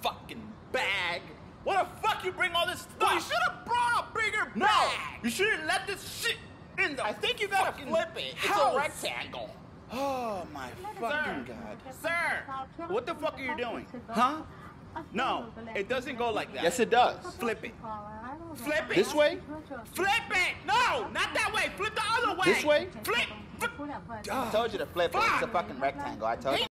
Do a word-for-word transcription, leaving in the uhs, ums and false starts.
fucking bag. What the fuck you bring all this stuff? Well, you should have brought a bigger No, bag. you shouldn't let this shit in the I think you gotta fucking flip it. It's house. a rectangle. Oh my fucking god. Sir, What the fuck are you doing? Huh? No, it doesn't go like that. yes, it does. Flip it. Flip it. This way? Flip it. No, not that way. Flip the other way. This way? Flip. Flip. I told you to flip it. It's a fucking rectangle. I told you.